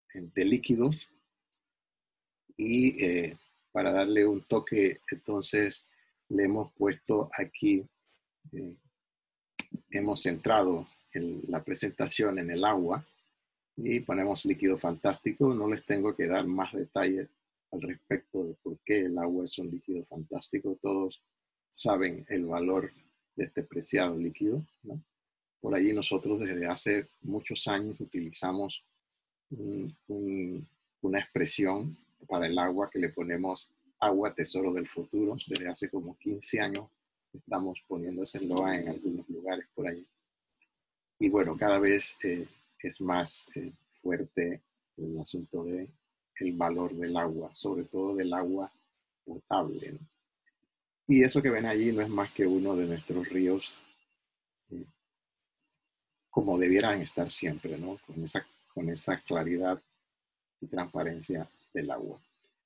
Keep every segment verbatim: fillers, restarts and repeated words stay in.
de líquidos y eh, para darle un toque, entonces le hemos puesto aquí, eh, hemos centrado el, la presentación en el agua y ponemos líquido fantástico. No les tengo que dar más detalles al respecto de por qué el agua es un líquido fantástico. Todos saben el valor de este preciado líquido, ¿no? Por allí nosotros desde hace muchos años utilizamos un, un, una expresión para el agua que le ponemos agua tesoro del futuro. Desde hace como quince años estamos poniendo ese eslogan en algunos lugares por ahí. Y bueno, cada vez eh, es más eh, fuerte el asunto de el valor del agua, sobre todo del agua potable, ¿no? Y eso que ven allí no es más que uno de nuestros ríos eh, como debieran estar siempre, ¿no? Con esa, con esa claridad y transparencia del agua.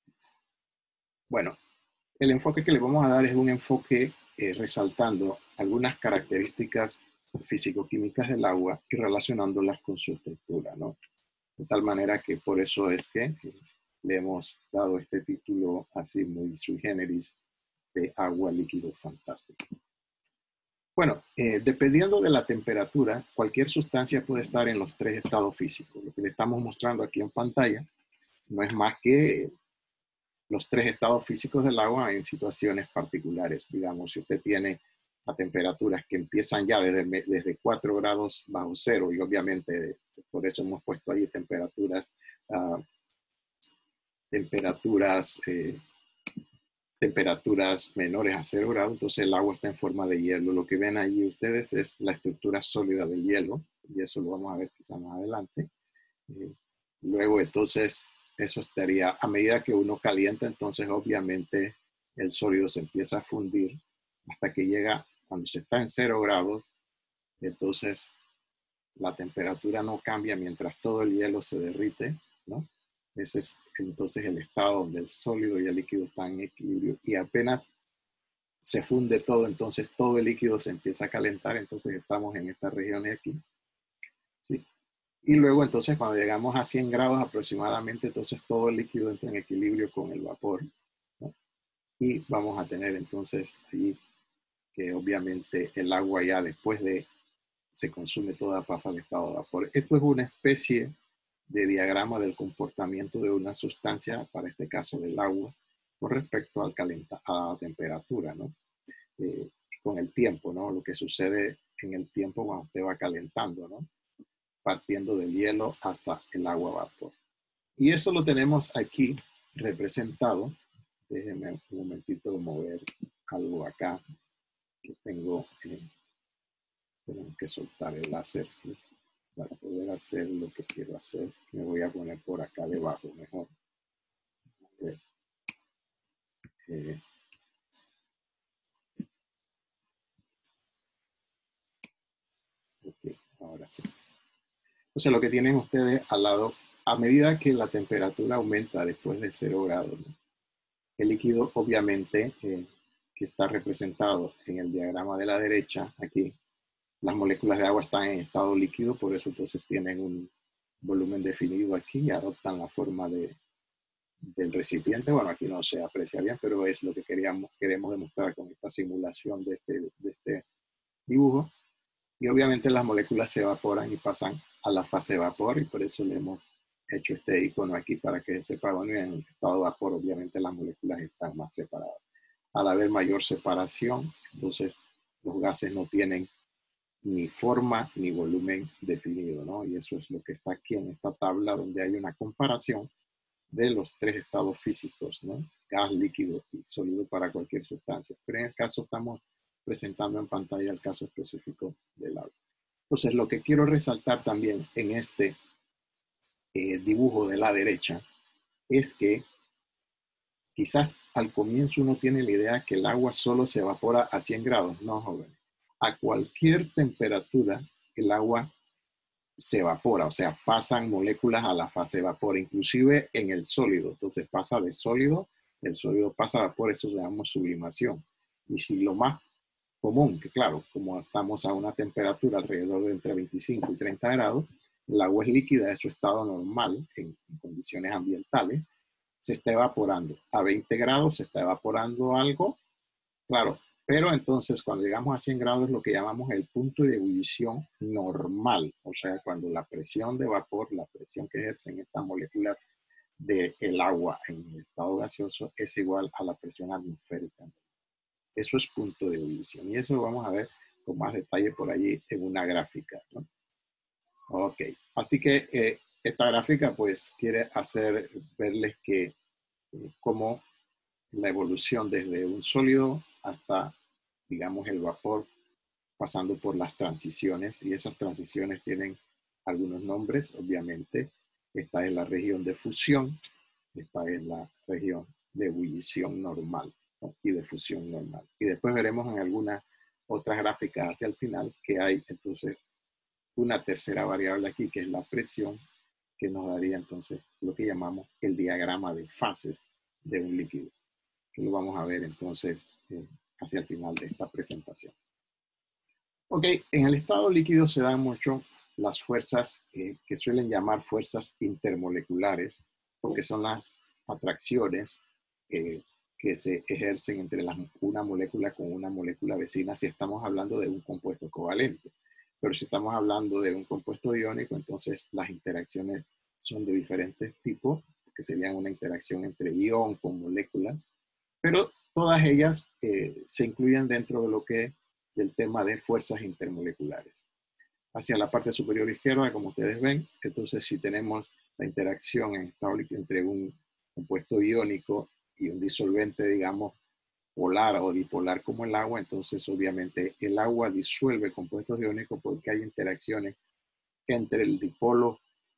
Bueno, el enfoque que le vamos a dar es un enfoque eh, resaltando algunas características físico-químicas del agua y relacionándolas con su estructura, ¿no? De tal manera que por eso es que eh, le hemos dado este título así muy sui generis de agua líquido fantástico. Bueno, eh, dependiendo de la temperatura, cualquier sustancia puede estar en los tres estados físicos. Lo que le estamos mostrando aquí en pantalla no es más que los tres estados físicos del agua en situaciones particulares. Digamos, si usted tiene a temperaturas que empiezan ya desde, desde cuatro grados bajo cero, y obviamente por eso hemos puesto ahí temperaturas, uh, temperaturas, eh, temperaturas menores a cero grados, entonces el agua está en forma de hielo. Lo que ven allí ustedes es la estructura sólida del hielo, y eso lo vamos a ver quizá más adelante. Eh, luego entonces eso estaría, a medida que uno calienta, entonces obviamente el sólido se empieza a fundir hasta que llega, cuando se está en cero grados, entonces la temperatura no cambia mientras todo el hielo se derrite, ¿no? Ese es entonces el estado donde el sólido y el líquido están en equilibrio, y apenas se funde todo, entonces todo el líquido se empieza a calentar, entonces estamos en esta región aquí, ¿sí? Y luego entonces cuando llegamos a cien grados aproximadamente, entonces todo el líquido entra en equilibrio con el vapor, ¿no? Y vamos a tener entonces allí que obviamente el agua ya después de se consume toda, pasa al estado de vapor. Esto es una especie de diagrama del comportamiento de una sustancia, para este caso del agua, con respecto al calenta, a la temperatura, ¿no? Eh, con el tiempo, ¿no? Lo que sucede en el tiempo cuando usted va calentando, ¿no? Partiendo del hielo hasta el agua vapor. Y eso lo tenemos aquí representado. Déjenme un momentito mover algo acá que tengo. Eh, tengo que soltar el láser aquí para poder hacer lo que quiero hacer. Me voy a poner por acá debajo mejor. Eh, ok, ahora sí. Entonces lo que tienen ustedes al lado, a medida que la temperatura aumenta después de cero grados, ¿no? El líquido obviamente eh, que está representado en el diagrama de la derecha, aquí, las moléculas de agua están en estado líquido, por eso entonces tienen un volumen definido aquí y adoptan la forma de, del recipiente. Bueno, aquí no se aprecia bien, pero es lo que queríamos, queremos demostrar con esta simulación de este, de este dibujo. Y obviamente las moléculas se evaporan y pasan a la fase de vapor, y por eso le hemos hecho este icono aquí para que sepa, bueno, en el estado de vapor obviamente las moléculas están más separadas. Al haber mayor separación, entonces los gases no tienen ni forma ni volumen definido, ¿no? Y eso es lo que está aquí en esta tabla, donde hay una comparación de los tres estados físicos, ¿no? Gas, líquido y sólido para cualquier sustancia. Pero en el caso estamos presentando en pantalla el caso específico del agua. Entonces, lo que quiero resaltar también en este eh, dibujo de la derecha es que quizás al comienzo uno tiene la idea que el agua solo se evapora a cien grados. No, joven. A cualquier temperatura el agua se evapora, o sea, pasan moléculas a la fase de vapor, inclusive en el sólido. Entonces pasa de sólido, el sólido pasa a vapor, eso se llama sublimación. Y si lo más común, que claro, como estamos a una temperatura alrededor de entre veinticinco y treinta grados, el agua es líquida, es su estado normal en, en condiciones ambientales, se está evaporando. A veinte grados se está evaporando algo, claro, pero entonces cuando llegamos a cien grados es lo que llamamos el punto de ebullición normal, o sea, cuando la presión de vapor, la presión que ejercen estas moléculas del agua en el estado gaseoso es igual a la presión atmosférica. Eso es punto de ebullición y eso lo vamos a ver con más detalle por allí en una gráfica, ¿no? Ok, así que eh, esta gráfica pues quiere hacer verles que eh, cómo la evolución desde un sólido hasta, digamos, el vapor, pasando por las transiciones, y esas transiciones tienen algunos nombres, obviamente. Esta es la región de fusión, esta es la región de ebullición normal, ¿no? Y de fusión normal. Y después veremos en algunas otras gráficas hacia el final que hay entonces una tercera variable aquí, que es la presión, que nos daría entonces lo que llamamos el diagrama de fases de un líquido, que lo vamos a ver entonces eh, hacia el final de esta presentación. Ok, en el estado líquido se dan mucho las fuerzas eh, que suelen llamar fuerzas intermoleculares, porque son las atracciones eh, que se ejercen entre las, una molécula con una molécula vecina si estamos hablando de un compuesto covalente. Pero si estamos hablando de un compuesto iónico, entonces las interacciones son de diferentes tipos, que serían una interacción entre ión con moléculas, pero todas ellas eh, se incluyen dentro de lo que del tema de fuerzas intermoleculares. Hacia la parte superior izquierda, como ustedes ven, entonces si tenemos la interacción en estado líquido entre un compuesto iónico y un disolvente, digamos, polar o dipolar como el agua, entonces obviamente el agua disuelve compuestos iónicos porque hay interacciones entre el dipolo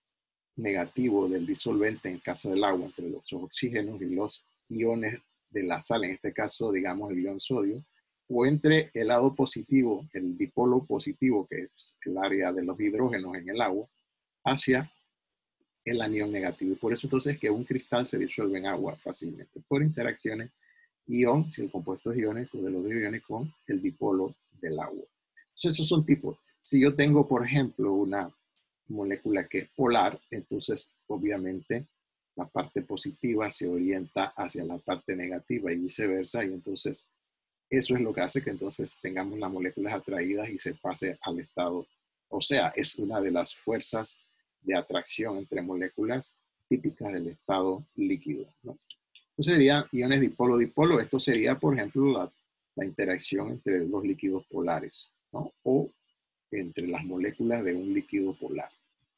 negativo del disolvente, en el caso del agua, entre los oxígenos y los iones de la sal, en este caso, digamos, el ion sodio, o entre el lado positivo, el dipolo positivo, que es el área de los hidrógenos en el agua, hacia el anión negativo. Y por eso entonces que un cristal se disuelve en agua fácilmente, por interacciones ion, si el compuesto es iónico, de los iones con el dipolo del agua. Entonces esos son tipos. Si yo tengo, por ejemplo, una molécula que es polar, entonces obviamente la parte positiva se orienta hacia la parte negativa y viceversa, y entonces eso es lo que hace que entonces tengamos las moléculas atraídas y se pase al estado, o sea, es una de las fuerzas de atracción entre moléculas típicas del estado líquido, ¿no? Entonces serían iones dipolo-dipolo. Esto sería, por ejemplo, la, la interacción entre los líquidos polares, ¿no? O entre las moléculas de un líquido polar.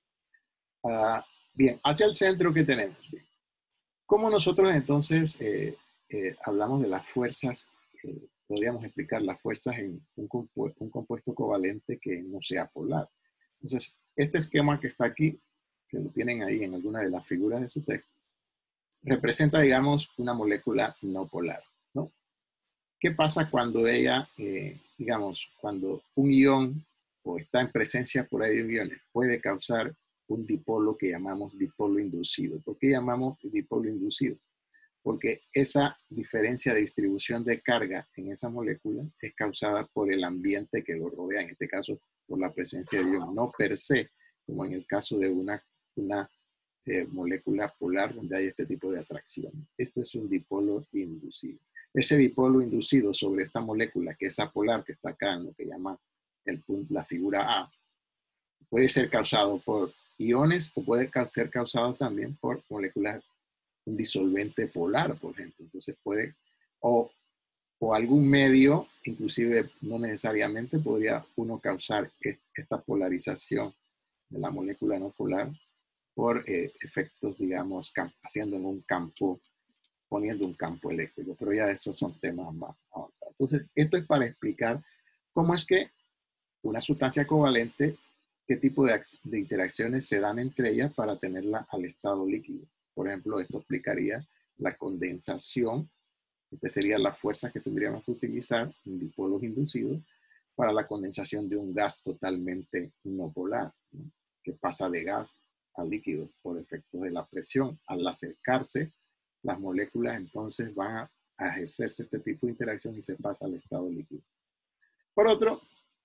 Uh, bien, hacia el centro, ¿qué tenemos? Bien. ¿Cómo nosotros entonces eh, eh, hablamos de las fuerzas? Eh, podríamos explicar las fuerzas en un, compu un compuesto covalente que no sea polar. Entonces, este esquema que está aquí, que lo tienen ahí en alguna de las figuras de su texto, representa, digamos, una molécula no polar, ¿no? ¿Qué pasa cuando ella, eh, digamos, cuando un ion o está en presencia por ahí de iones puede causar un dipolo que llamamos dipolo inducido? ¿Por qué llamamos dipolo inducido? Porque esa diferencia de distribución de carga en esa molécula es causada por el ambiente que lo rodea, en este caso por la presencia de ion, no per se, como en el caso de una, una eh, molécula polar donde hay este tipo de atracción. Esto es un dipolo inducido. Ese dipolo inducido sobre esta molécula que es apolar, que está acá en lo que llama el, la figura A, puede ser causado por iones o puede ser causado también por moléculas, un disolvente polar, por ejemplo. Entonces puede, o, o algún medio, inclusive no necesariamente podría uno causar esta polarización de la molécula no polar por eh, efectos, digamos, haciendo en un campo, poniendo un campo eléctrico, pero ya estos son temas más avanzados. Entonces, esto es para explicar cómo es que una sustancia covalente, qué tipo de, de interacciones se dan entre ellas para tenerla al estado líquido. Por ejemplo, esto explicaría la condensación, esta sería la fuerza que tendríamos que utilizar en dipolos inducidos para la condensación de un gas totalmente no polar, ¿no? Que pasa de gas a líquido por efectos de la presión. Al acercarse, las moléculas entonces van a, a ejercerse este tipo de interacción y se pasa al estado líquido. Por otro,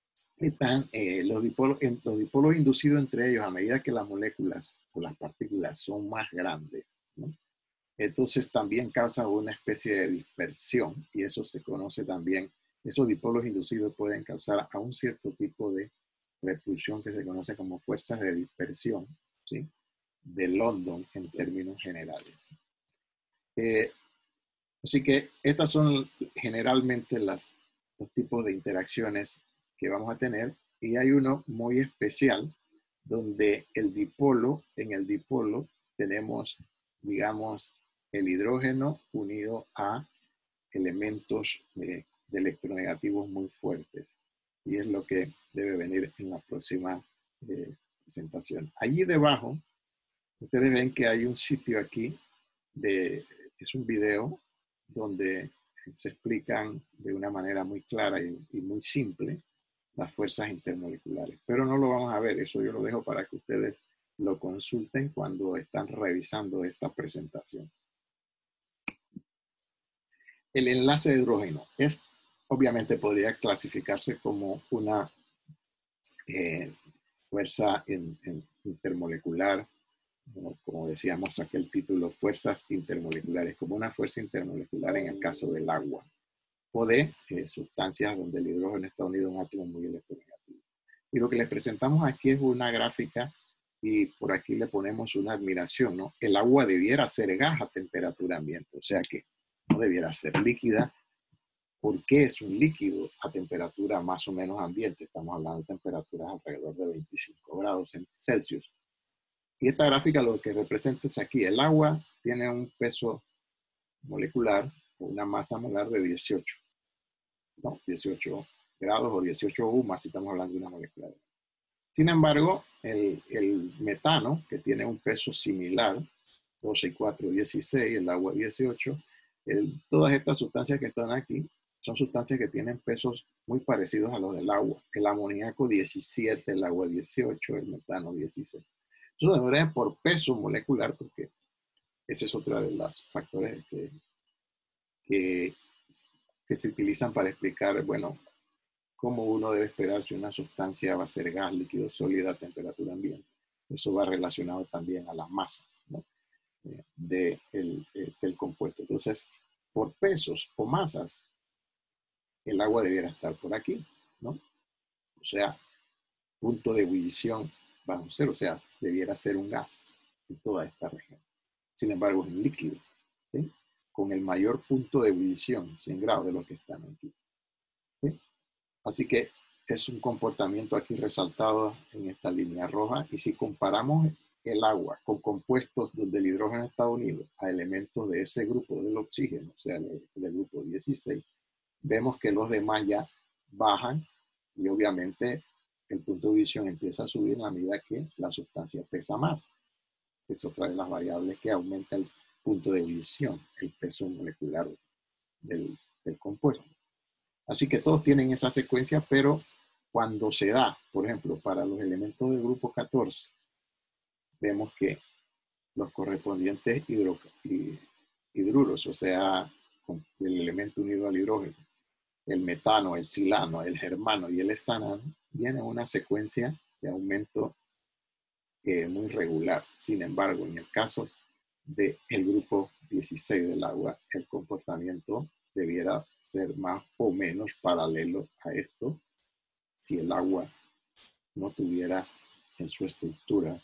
están eh, los, dipolos, en, los dipolos inducidos entre ellos a medida que las moléculas o las partículas son más grandes, ¿no? Entonces también causan una especie de dispersión y eso se conoce también, esos dipolos inducidos pueden causar a un cierto tipo de repulsión que se conoce como fuerzas de dispersión, ¿sí? De London en términos generales. Eh, así que estas son generalmente las, los tipos de interacciones que vamos a tener y hay uno muy especial donde el dipolo, en el dipolo tenemos, digamos, el hidrógeno unido a elementos de, de electronegativos muy fuertes. Y es lo que debe venir en la próxima eh, presentación. Allí debajo, ustedes ven que hay un sitio aquí, de, es un video donde se explican de una manera muy clara y, y muy simple las fuerzas intermoleculares. Pero no lo vamos a ver, eso yo lo dejo para que ustedes lo consulten cuando están revisando esta presentación. El enlace de hidrógeno es, obviamente podría clasificarse como una eh, fuerza in, in, intermolecular, ¿no? Como decíamos aquel título, fuerzas intermoleculares, como una fuerza intermolecular en el caso del agua, o de eh, sustancias donde el hidrógeno está unido a un átomo muy electronegativo. Y lo que les presentamos aquí es una gráfica y por aquí le ponemos una admiración, ¿no? El agua debiera ser gas a temperatura ambiente, o sea que no debiera ser líquida. ¿Por qué es un líquido a temperatura más o menos ambiente? Estamos hablando de temperaturas alrededor de veinticinco grados Celsius. Y esta gráfica lo que representa es aquí, el agua tiene un peso molecular o una masa molar de dieciocho, ¿no? dieciocho grados o dieciocho U más si estamos hablando de una molécula. Sin embargo, el, el metano, que tiene un peso similar, doce y cuatro, dieciséis, el agua dieciocho, el, todas estas sustancias que están aquí son sustancias que tienen pesos muy parecidos a los del agua. El amoníaco diecisiete, el agua dieciocho, el metano dieciséis. Eso debería por peso molecular, porque ese es otro de los factores que, que, que se utilizan para explicar, bueno, cómo uno debe esperar si una sustancia va a ser gas, líquido, sólida a temperatura ambiente. Eso va relacionado también a la masa, ¿no? de el, del compuesto. Entonces, por pesos o masas, el agua debiera estar por aquí, ¿no? O sea, punto de ebullición bajo cero, o sea, debiera ser un gas en toda esta región. Sin embargo, es un líquido, ¿sí? Con el mayor punto de ebullición, cien grados de lo que están aquí, ¿sí? Así que es un comportamiento aquí resaltado en esta línea roja. Y si comparamos el agua con compuestos donde el hidrógeno está unido a elementos de ese grupo del oxígeno, o sea, del, del grupo dieciséis, vemos que los demás ya bajan y obviamente el punto de ebullición empieza a subir en la medida que la sustancia pesa más. Es otra de las variables que aumenta el punto de ebullición, el peso molecular del, del compuesto. Así que todos tienen esa secuencia, pero cuando se da, por ejemplo, para los elementos del grupo catorce, vemos que los correspondientes hidro, hidruros, o sea, el elemento unido al hidrógeno, el metano, el silano, el germano y el estanano, vienen una secuencia de aumento eh, muy regular. Sin embargo, en el caso del grupo dieciséis del agua, el comportamiento debiera ser más o menos paralelo a esto si el agua no tuviera en su estructura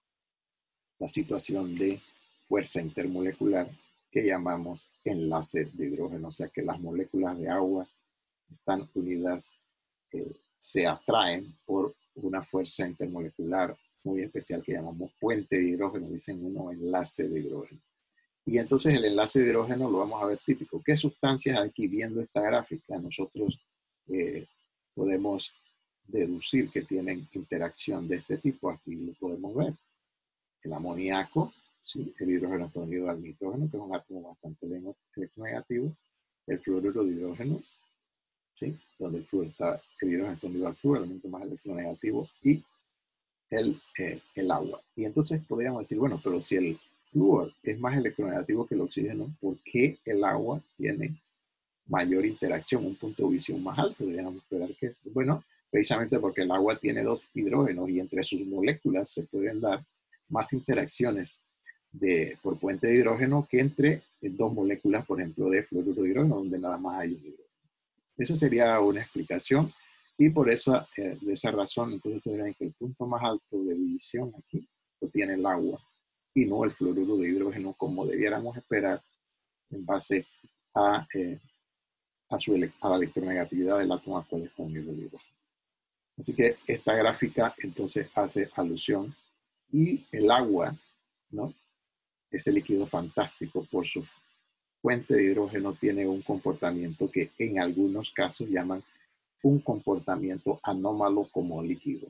la situación de fuerza intermolecular que llamamos enlace de hidrógeno, o sea que las moléculas de agua están unidas, eh, se atraen por una fuerza intermolecular muy especial que llamamos puente de hidrógeno, dicen uno enlace de hidrógeno. Y entonces el enlace de hidrógeno lo vamos a ver típico. ¿Qué sustancias aquí viendo esta gráfica nosotros eh, podemos deducir que tienen interacción de este tipo? Aquí lo podemos ver. El amoníaco, ¿sí? El hidrógeno está unido al nitrógeno, que es un átomo bastante electronegativo. El fluoruro de hidrógeno, ¿sí? Donde el, fluor está, el hidrógeno está unido al flúor, el elemento más electronegativo, y el, eh, el agua. Y entonces podríamos decir, bueno, pero si el flúor es más electronegativo que el oxígeno, ¿por qué el agua tiene mayor interacción, un punto de visión más alto? Deberíamos esperar que, bueno, precisamente porque el agua tiene dos hidrógenos y entre sus moléculas se pueden dar más interacciones de, por puente de hidrógeno que entre dos moléculas, por ejemplo, de fluoruro de hidrógeno, donde nada más hay un hidrógeno. Eso sería una explicación y por esa, eh, de esa razón, entonces ustedes ven que el punto más alto de división aquí lo tiene el agua y no el fluoruro de hidrógeno como debiéramos esperar en base a, eh, a, su, a la electronegatividad del átomo al cual está unido el hidrógeno. Así que esta gráfica entonces hace alusión y el agua, ¿no? Ese líquido fantástico por su fuente de hidrógeno tiene un comportamiento que en algunos casos llaman un comportamiento anómalo como líquido.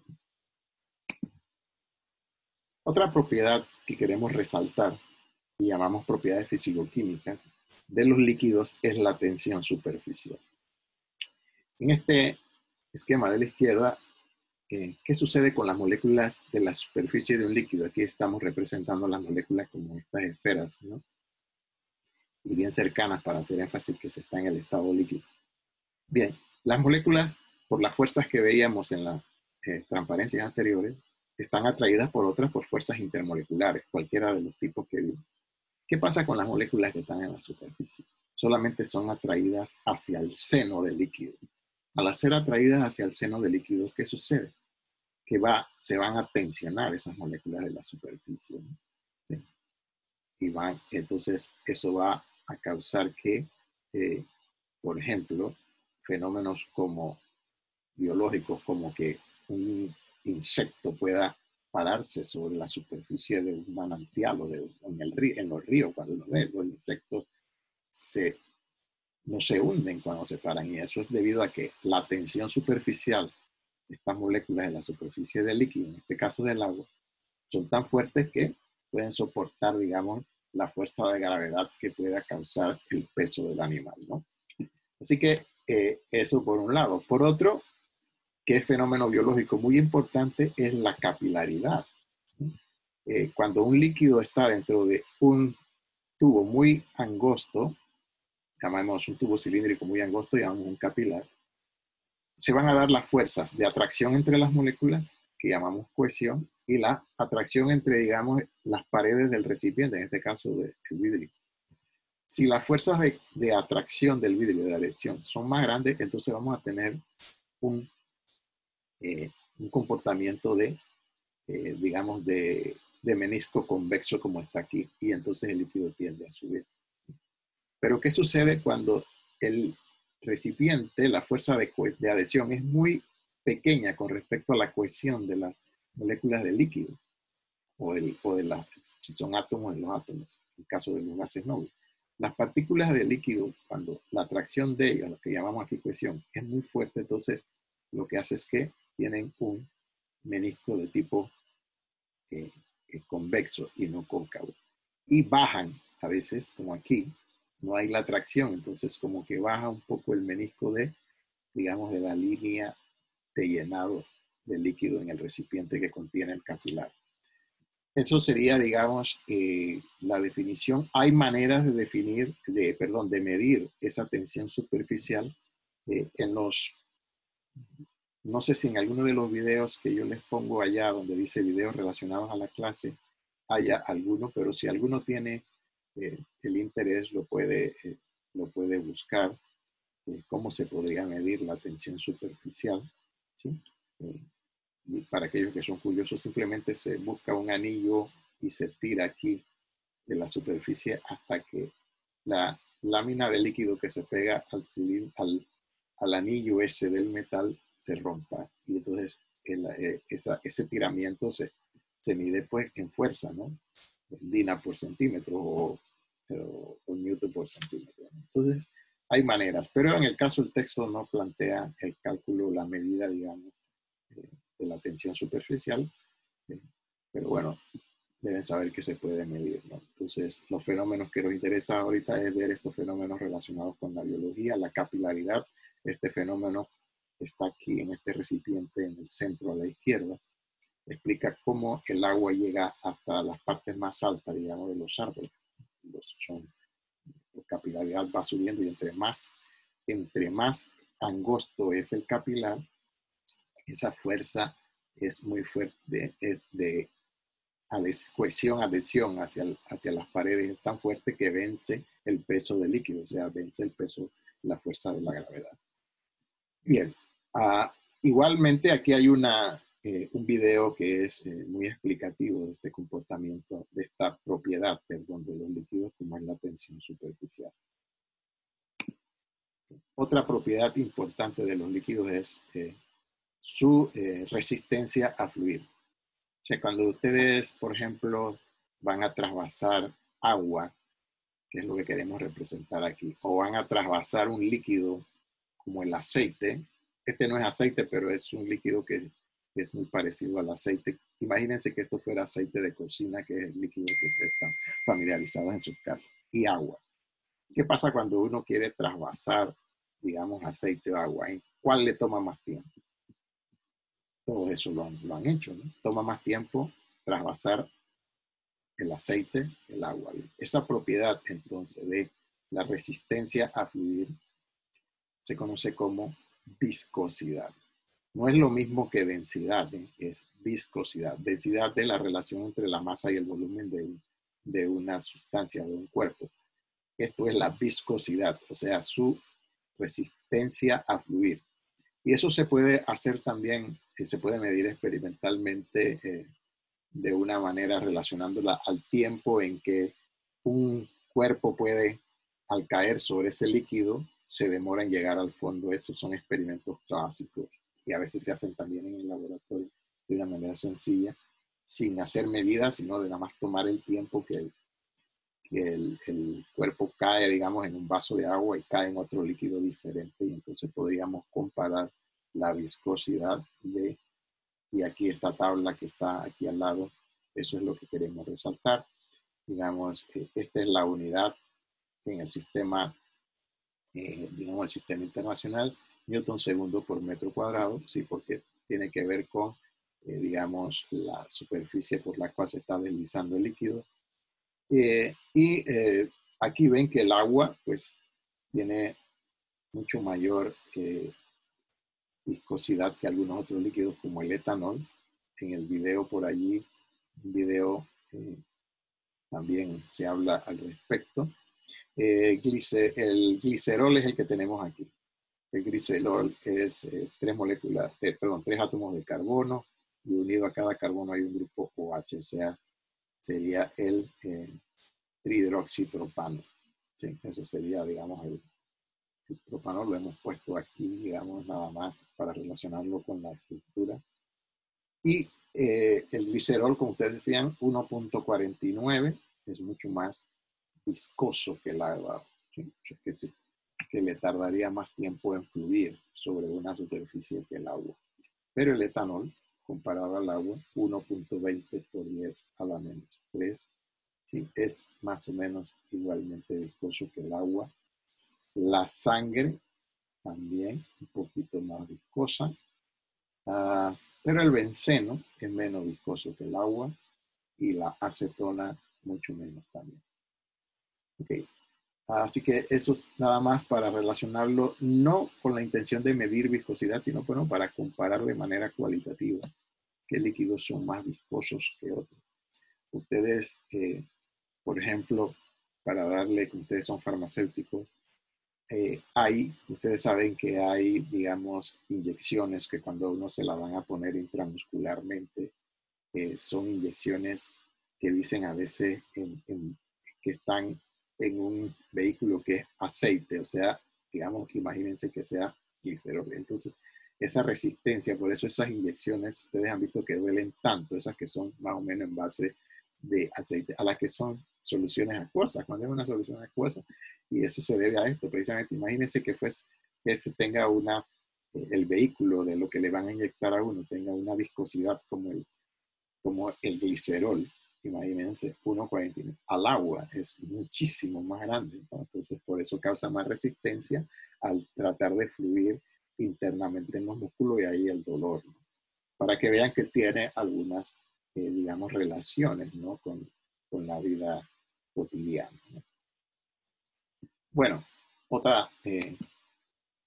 Otra propiedad que queremos resaltar y llamamos propiedades fisicoquímicas de los líquidos es la tensión superficial. En este esquema de la izquierda, eh, ¿qué sucede con las moléculas de la superficie de un líquido? Aquí estamos representando las moléculas como estas esferas, ¿no? Y bien cercanas para hacer énfasis que se está en el estado líquido. Bien, las moléculas, por las fuerzas que veíamos en las eh, transparencias anteriores, están atraídas por otras por fuerzas intermoleculares, cualquiera de los tipos que vimos. ¿Qué pasa con las moléculas que están en la superficie? Solamente son atraídas hacia el seno del líquido. Al ser atraídas hacia el seno del líquido, ¿qué sucede? Que va, se van a tensionar esas moléculas de la superficie, ¿no? ¿Sí? Y van, entonces eso va a causar que, eh, por ejemplo, fenómenos como biológicos, como que un insecto pueda pararse sobre la superficie de un manantial o de, en, el río, en los ríos, cuando uno ve, los insectos se, no se hunden cuando se paran, y eso es debido a que la tensión superficial de estas moléculas de la superficie del líquido, en este caso del agua, son tan fuertes que pueden soportar, digamos, la fuerza de gravedad que pueda causar el peso del animal, ¿no? Así que eh, eso por un lado. Por otro, que es fenómeno biológico muy importante, es la capilaridad. Eh, cuando un líquido está dentro de un tubo muy angosto, llamamos un tubo cilíndrico muy angosto, llamamos un capilar, se van a dar las fuerzas de atracción entre las moléculas, que llamamos cohesión, y la atracción entre, digamos, las paredes del recipiente, en este caso del vidrio. Si las fuerzas de, de atracción del vidrio, de adhesión, son más grandes, entonces vamos a tener un, eh, un comportamiento de, eh, digamos, de, de menisco convexo como está aquí, y entonces el líquido tiende a subir. Pero ¿qué sucede cuando el recipiente, la fuerza de, de adhesión es muy pequeña con respecto a la cohesión de las moléculas del líquido? O, el, o de las, si son átomos, de los átomos, en el caso de los gases nobles. Las partículas de líquido, cuando la atracción de ellas, lo que llamamos aquí cohesión, es muy fuerte, entonces lo que hace es que tienen un menisco de tipo eh, eh, convexo y no cóncavo. Y bajan a veces, como aquí, no hay la atracción, entonces como que baja un poco el menisco de, digamos, de la línea de llenado del líquido en el recipiente que contiene el capilar. Eso sería, digamos, eh, la definición. Hay maneras de definir, de, perdón, de medir esa tensión superficial eh, en los, no sé si en alguno de los videos que yo les pongo allá, donde dice videos relacionados a la clase, haya alguno, pero si alguno tiene eh, el interés, lo puede, eh, lo puede buscar, eh, cómo se podría medir la tensión superficial, ¿sí? Eh, Y para aquellos que son curiosos, simplemente se busca un anillo y se tira aquí de la superficie hasta que la lámina de líquido que se pega al, al, al anillo ese del metal se rompa. Y entonces el, eh, esa, ese tiramiento se, se mide pues en fuerza, ¿no? Dina por centímetro o, o, o newton por centímetro. Entonces hay maneras, pero en el caso del texto no plantea el cálculo, la medida, digamos, de la tensión superficial, eh, pero bueno, deben saber que se puede medir, ¿no? Entonces, los fenómenos que nos interesa ahorita es ver estos fenómenos relacionados con la biología, la capilaridad. Este fenómeno está aquí en este recipiente en el centro a la izquierda. Explica cómo el agua llega hasta las partes más altas, digamos, de los árboles. Los, son, la capilaridad va subiendo y entre más, entre más angosto es el capilar, esa fuerza es muy fuerte, es de cohesión, adhesión hacia, hacia las paredes, es tan fuerte que vence el peso del líquido, o sea, vence el peso, la fuerza de la gravedad. Bien, uh, igualmente aquí hay una, eh, un video que es eh, muy explicativo de este comportamiento, de esta propiedad, perdón, de los líquidos, como es la tensión superficial. Otra propiedad importante de los líquidos es eh, su eh, resistencia a fluir. O sea, cuando ustedes, por ejemplo, van a trasvasar agua, que es lo que queremos representar aquí, o van a trasvasar un líquido como el aceite. Este no es aceite, pero es un líquido que es muy parecido al aceite. Imagínense que esto fuera aceite de cocina, que es el líquido que ustedes están familiarizados en sus casas, y agua. ¿Qué pasa cuando uno quiere trasvasar, digamos, aceite o agua? ¿En cuál le toma más tiempo? Todo eso lo han, lo han hecho, ¿no? Toma más tiempo trasvasar el aceite, el agua. Esa propiedad, entonces, de la resistencia a fluir se conoce como viscosidad. No es lo mismo que densidad, ¿eh? Es viscosidad. Densidad de la relación entre la masa y el volumen de, de una sustancia, de un cuerpo. Esto es la viscosidad, o sea, su resistencia a fluir. Y eso se puede hacer también, eh, se puede medir experimentalmente eh, de una manera relacionándola al tiempo en que un cuerpo puede, al caer sobre ese líquido, se demora en llegar al fondo. Estos son experimentos clásicos y a veces se hacen también en el laboratorio de una manera sencilla, sin hacer medidas, sino de nada más tomar el tiempo que el, que el, el cuerpo cae, digamos, en un vaso de agua y cae en otro líquido diferente. Y entonces podríamos comparar la viscosidad de, y aquí esta tabla que está aquí al lado, eso es lo que queremos resaltar. Digamos, eh, esta es la unidad en el sistema, eh, digamos, el sistema internacional, newton segundo por metro cuadrado, sí, porque tiene que ver con, eh, digamos, la superficie por la cual se está deslizando el líquido. Eh, y eh, aquí ven que el agua, pues, tiene mucho mayor eh, viscosidad que algunos otros líquidos, como el etanol. En el video por allí, un video eh, también se habla al respecto. Eh, glice, el glicerol es el que tenemos aquí. El glicerol es eh, tres moléculas, eh, perdón, tres átomos de carbono y unido a cada carbono hay un grupo OH, o sea, sería el eh, trihidroxipropano. Sí, eso sería, digamos, el, el propano. Lo hemos puesto aquí, digamos, nada más para relacionarlo con la estructura. Y eh, el glicerol, como ustedes decían, uno punto cuarenta y nueve, es mucho más viscoso que el agua, ¿sí? que, se, que le tardaría más tiempo en fluir sobre una superficie que el agua. Pero el etanol, comparado al agua, uno punto veinte por diez a la menos tres, ¿sí? Es más o menos igualmente viscoso que el agua. La sangre también un poquito más viscosa, uh, pero el benceno es menos viscoso que el agua y la acetona mucho menos también. Okay. Así que eso es nada más para relacionarlo, no con la intención de medir viscosidad, sino bueno, para comparar de manera cualitativa qué líquidos son más viscosos que otros. Ustedes, eh, por ejemplo, para darle, que ustedes son farmacéuticos, eh, hay, ustedes saben que hay, digamos, inyecciones que cuando uno se la van a poner intramuscularmente, eh, son inyecciones que dicen a veces en, en, que están en un vehículo que es aceite, o sea, digamos, imagínense que sea glicerol. Entonces, esa resistencia, por eso esas inyecciones, ustedes han visto que duelen tanto, esas que son más o menos en base de aceite, a las que son soluciones acuosas, cuando es una solución acuosa, y eso se debe a esto, precisamente, imagínense que, fuese, que se tenga una, eh, el vehículo de lo que le van a inyectar a uno, tenga una viscosidad como el, como el glicerol. Imagínense, uno cuarenta y nueve al agua es muchísimo más grande, ¿no? Entonces por eso causa más resistencia al tratar de fluir internamente en los músculos y ahí el dolor, ¿no? Para que vean que tiene algunas, eh, digamos, relaciones, ¿no? con, con la vida cotidiana, ¿no? Bueno, otra, eh,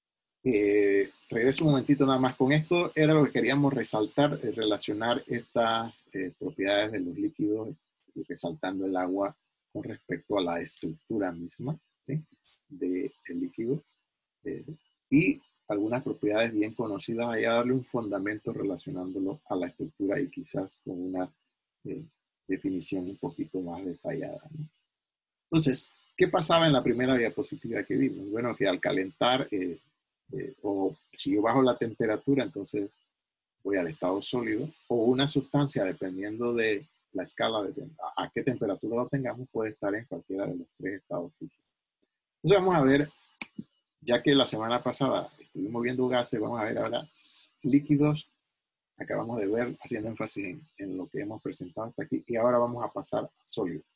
Eh, regreso un momentito nada más con esto. Era lo que queríamos resaltar, eh, relacionar estas eh, propiedades de los líquidos, resaltando el agua con respecto a la estructura misma, ¿sí?, del líquido. Eh, y algunas propiedades bien conocidas, ahí a darle un fundamento relacionándolo a la estructura y quizás con una eh, definición un poquito más detallada, ¿no? Entonces, ¿qué pasaba en la primera diapositiva que vimos? Bueno, que al calentar, eh, eh, o si yo bajo la temperatura, entonces voy al estado sólido, o una sustancia, dependiendo de la escala de a, a qué temperatura lo tengamos, puede estar en cualquiera de los tres estados físicos. Entonces vamos a ver, ya que la semana pasada estuvimos viendo gases, vamos a ver ahora líquidos. Acabamos de ver, haciendo énfasis en, en lo que hemos presentado hasta aquí, y ahora vamos a pasar a sólidos.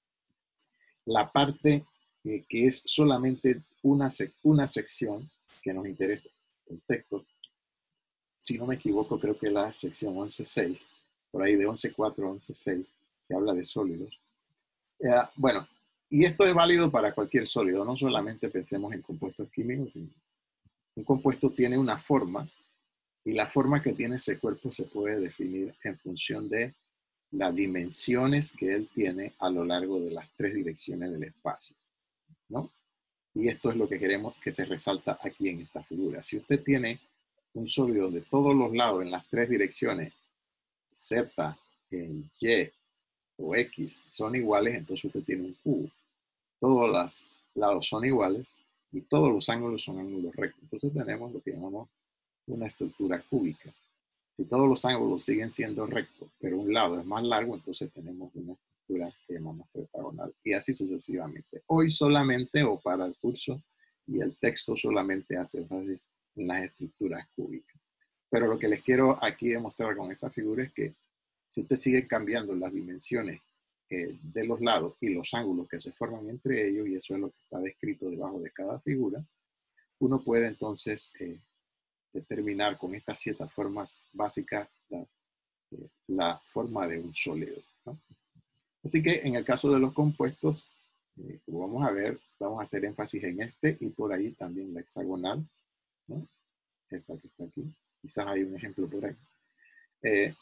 La parte eh, que es solamente una, sec una sección que nos interesa, el texto, si no me equivoco, creo que la sección once punto seis, por ahí de once punto cuatro a once punto seis, que habla de sólidos. Eh, bueno, y esto es válido para cualquier sólido, no solamente pensemos en compuestos químicos, sino un compuesto tiene una forma, y la forma que tiene ese cuerpo se puede definir en función de las dimensiones que él tiene a lo largo de las tres direcciones del espacio, ¿no? Y esto es lo que queremos que se resalta aquí en esta figura. Si usted tiene un sólido de todos los lados en las tres direcciones, Z, Y o X, son iguales, entonces usted tiene un cubo. Todos los lados son iguales y todos los ángulos son ángulos rectos. Entonces tenemos lo que llamamos una estructura cúbica. Si todos los ángulos siguen siendo rectos, pero un lado es más largo, entonces tenemos una estructura que llamamos tetragonal, y así sucesivamente. Hoy solamente, o para el curso y el texto, solamente hace énfasis en las estructuras cúbicas. Pero lo que les quiero aquí demostrar con esta figura es que si usted sigue cambiando las dimensiones eh, de los lados y los ángulos que se forman entre ellos, y eso es lo que está descrito debajo de cada figura, uno puede entonces eh, determinar con estas siete formas básicas la, eh, la forma de un sólido, ¿no? Así que en el caso de los compuestos, eh, como vamos a ver, vamos a hacer énfasis en este y por ahí también la hexagonal, ¿no?, esta que está aquí. Quizás hay un ejemplo por ahí. Eh,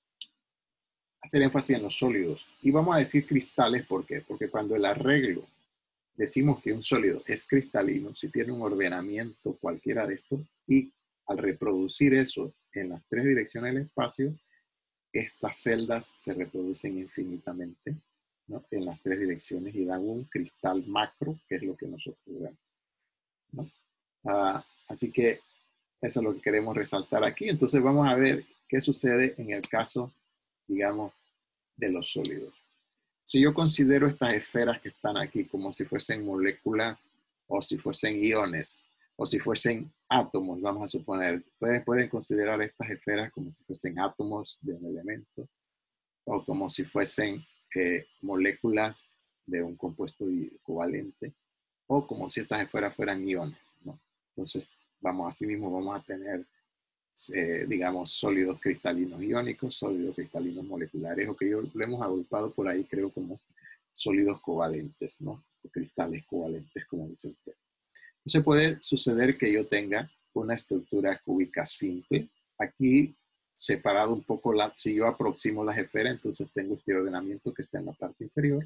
hacer énfasis en los sólidos. Y vamos a decir cristales, ¿por qué? Porque cuando el arreglo decimos que un sólido es cristalino, si tiene un ordenamiento cualquiera de estos, y al reproducir eso en las tres direcciones del espacio, estas celdas se reproducen infinitamente, ¿no?, en las tres direcciones y dan un cristal macro, que es lo que nosotros vemos, ¿no? Uh, así que eso es lo que queremos resaltar aquí. Entonces vamos a ver qué sucede en el caso, digamos, de los sólidos. Si yo considero estas esferas que están aquí como si fuesen moléculas o si fuesen iones o si fuesen átomos, vamos a suponer, pueden, pueden considerar estas esferas como si fuesen átomos de un elemento o como si fuesen eh, moléculas de un compuesto covalente o como si estas esferas fueran iones, ¿no? Entonces, vamos, así mismo vamos a tener Eh, digamos, sólidos cristalinos iónicos, sólidos cristalinos moleculares, o que yo lo hemos agrupado por ahí, creo, como sólidos covalentes, ¿no? O cristales covalentes, como dice usted. Entonces puede suceder que yo tenga una estructura cúbica simple. Aquí, separado un poco, la, si yo aproximo las esferas, entonces tengo este ordenamiento que está en la parte inferior.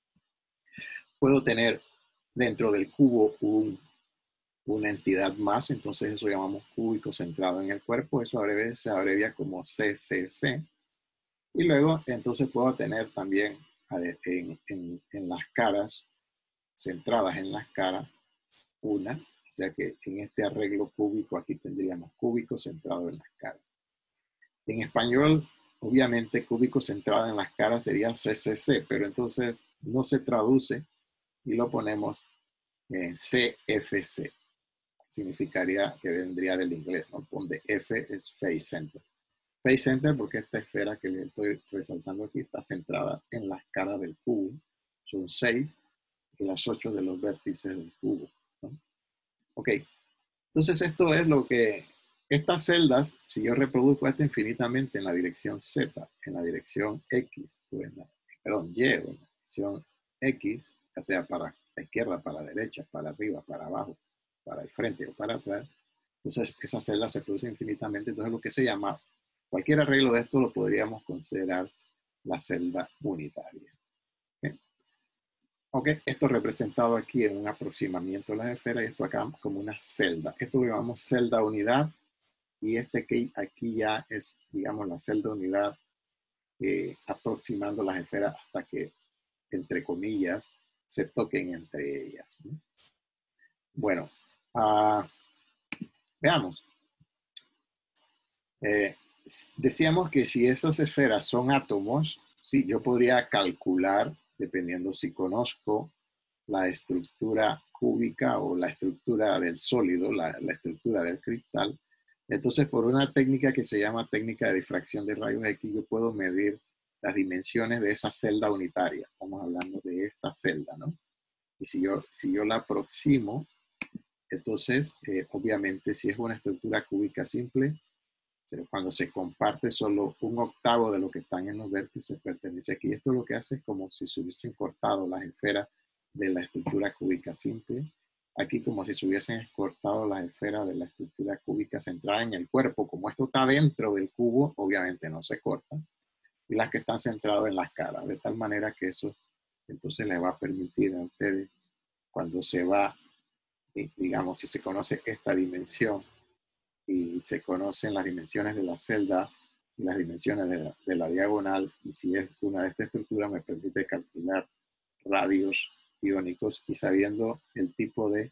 Puedo tener dentro del cubo un una entidad más, entonces eso llamamos cúbico centrado en el cuerpo, eso abrevia, se abrevia como C C C, y luego entonces puedo tener también en, en, en las caras, centradas en las caras, una, o sea que en este arreglo cúbico aquí tendríamos cúbico centrado en las caras. En español, obviamente cúbico centrado en las caras sería C C C, pero entonces no se traduce y lo ponemos en C F C. Significaría que vendría del inglés, ¿no? Donde F es face center. Face center porque esta esfera que le estoy resaltando aquí está centrada en las caras del cubo. Son seis y las ocho de los vértices del cubo, ¿no? Ok, entonces esto es lo que, estas celdas, si yo reproduzco esto infinitamente en la dirección Z, en la dirección X, o en la, perdón, Y, o en la dirección X, ya sea para la izquierda, para la derecha, para arriba, para abajo, para el frente o para atrás, Entonces, esas celdas se producen infinitamente. Entonces, lo que se llama, cualquier arreglo de esto lo podríamos considerar la celda unitaria. ¿Okay? Ok, esto representado aquí en un aproximamiento de las esferas y esto acá como una celda. Esto lo llamamos celda unidad y este que aquí ya es, digamos, la celda unidad eh, aproximando las esferas hasta que, entre comillas, se toquen entre ellas, ¿no? Bueno, uh, veamos. Eh, decíamos que si esas esferas son átomos, sí, yo podría calcular, dependiendo si conozco la estructura cúbica o la estructura del sólido, la, la estructura del cristal. Entonces, por una técnica que se llama técnica de difracción de rayos X, yo puedo medir las dimensiones de esa celda unitaria. Estamos hablando de esta celda, ¿no? Y si yo, si yo la aproximo, entonces, eh, obviamente, si es una estructura cúbica simple, cuando se comparte solo un octavo de lo que están en los vértices pertenece aquí. Esto lo que hace es como si se hubiesen cortado las esferas de la estructura cúbica simple. Aquí como si se hubiesen cortado las esferas de la estructura cúbica centrada en el cuerpo. Como esto está dentro del cubo, obviamente no se cortan. Y las que están centradas en las caras. De tal manera que eso entonces les va a permitir a ustedes, cuando se va, digamos, si se conoce esta dimensión, y se conocen las dimensiones de la celda y las dimensiones de la, de la diagonal, y si es una de estas estructuras me permite calcular radios iónicos, y sabiendo el tipo de,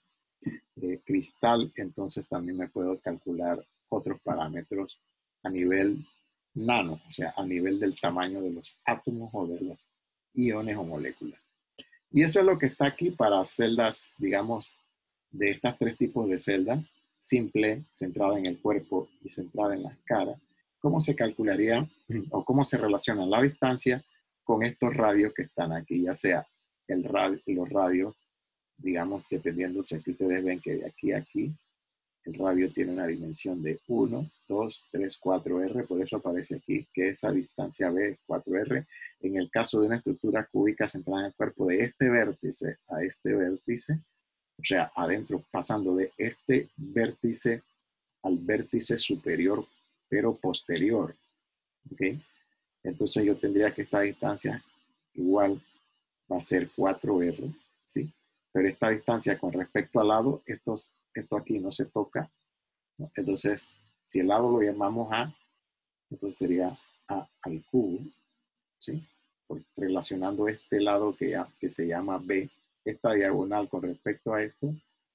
de cristal, entonces también me puedo calcular otros parámetros a nivel nano, o sea, a nivel del tamaño de los átomos o de los iones o moléculas. Y eso es lo que está aquí para celdas, digamos, de estos tres tipos de celdas: simple, centrada en el cuerpo, y centrada en las caras. ¿Cómo se calcularía o cómo se relaciona la distancia con estos radios que están aquí? Ya sea el radio, los radios, digamos, dependiendo, si aquí ustedes ven que de aquí a aquí, el radio tiene una dimensión de uno, dos, tres, cuatro R, por eso aparece aquí que esa distancia B es cuatro R. En el caso de una estructura cúbica centrada en el cuerpo, de este vértice a este vértice, o sea, adentro, pasando de este vértice al vértice superior, pero posterior, ¿ok? Entonces yo tendría que esta distancia igual va a ser cuatro R, ¿sí? Pero esta distancia con respecto al lado, estos, esto aquí no se toca, ¿no? Entonces, si el lado lo llamamos A, entonces sería A al cubo, ¿sí? Por, relacionando este lado que, que se llama B, esta diagonal con respecto a esto,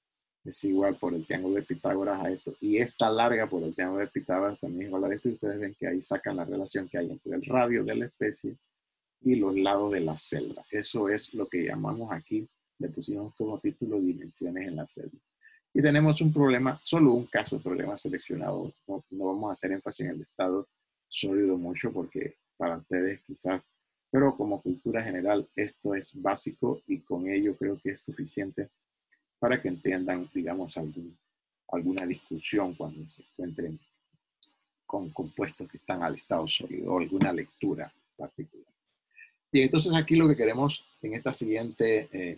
es igual por el triángulo de Pitágoras a esto, y esta larga por el triángulo de Pitágoras también es igual a esto, y ustedes ven que ahí sacan la relación que hay entre el radio de la especie y los lados de la celda. Eso es lo que llamamos aquí, le pusimos como título dimensiones en la celda. Y tenemos un problema, solo un caso de problema seleccionado, no, no vamos a hacer énfasis en el estado sólido mucho porque para ustedes quizás, pero como cultura general esto es básico y con ello creo que es suficiente para que entiendan, digamos, algún, alguna discusión cuando se encuentren con compuestos que están al estado sólido o alguna lectura particular. Y entonces aquí lo que queremos en esta siguiente eh,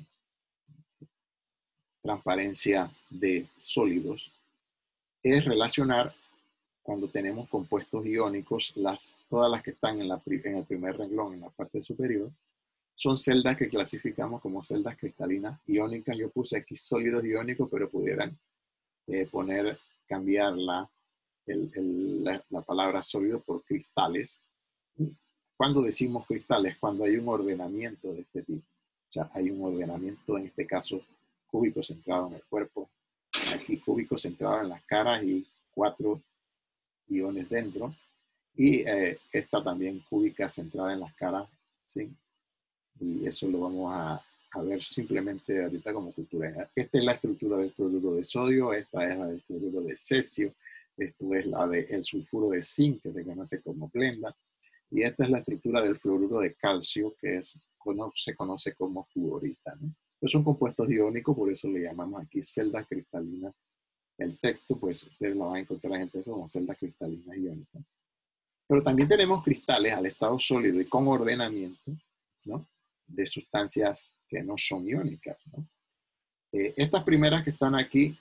transparencia de sólidos es relacionar, cuando tenemos compuestos iónicos, las, todas las que están en, la, en el primer renglón, en la parte superior, son celdas que clasificamos como celdas cristalinas iónicas. Yo puse aquí sólidos iónicos, pero pudieran eh, poner, cambiar la, el, el, la, la palabra sólido por cristales. Cuando decimos cristales, cuando hay un ordenamiento de este tipo. O sea, hay un ordenamiento, en este caso, cúbico centrado en el cuerpo. Aquí cúbico centrado en las caras y cuatro iones dentro. Y eh, esta también cúbica centrada en las caras, ¿sí? Y eso lo vamos a, a ver simplemente ahorita como cultura. Esta es la estructura del cloruro de sodio, esta es la del cloruro de cesio, esto es la del sulfuro de zinc, que se conoce como blenda, y esta es la estructura del fluoruro de calcio, que es, se conoce como fluorita, ¿no? Pues son compuestos iónicos, por eso le llamamos aquí celdas cristalinas. El texto, pues ustedes lo van a encontrar en eso como celdas cristalinas iónicas. Pero también tenemos cristales al estado sólido y con ordenamiento, ¿no?, de sustancias que no son iónicas, ¿no? Eh, estas primeras que están aquí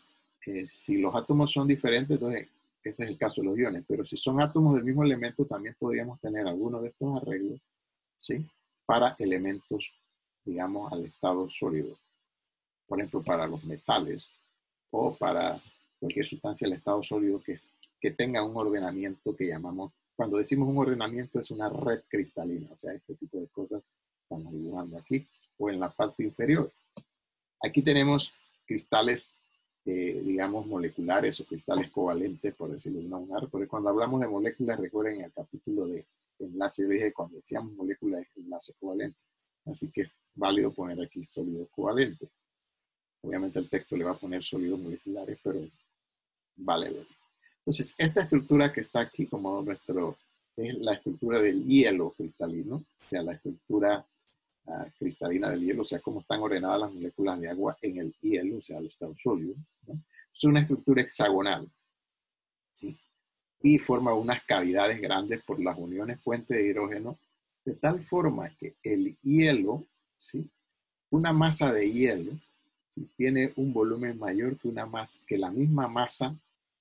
eh, si los átomos son diferentes, entonces este es el caso de los iones, pero si son átomos del mismo elemento, también podríamos tener algunos de estos arreglos, ¿sí? Para elementos, digamos, al estado sólido. Por ejemplo, para los metales o para cualquier sustancia al estado sólido que, que tenga un ordenamiento que llamamos, cuando decimos un ordenamiento es una red cristalina, o sea, este tipo de cosas estamos dibujando aquí o en la parte inferior. Aquí tenemos cristales, eh, digamos, moleculares o cristales covalentes, por decirlo de una manera, porque cuando hablamos de moléculas, recuerden en el capítulo de enlace, yo dije cuando decíamos moléculas, enlace covalente. Así que es válido poner aquí sólidos covalentes. Obviamente el texto le va a poner sólidos moleculares, pero vale verlo. Entonces, esta estructura que está aquí, como nuestro, es la estructura del hielo cristalino, o sea, la estructura uh, cristalina del hielo, o sea, cómo están ordenadas las moléculas de agua en el hielo, o sea, el estado sólido, ¿no? Es una estructura hexagonal, ¿sí? Y forma unas cavidades grandes por las uniones puente de hidrógeno, de tal forma que el hielo, ¿sí? Una masa de hielo, ¿sí? Tiene un volumen mayor que, una masa, que la misma masa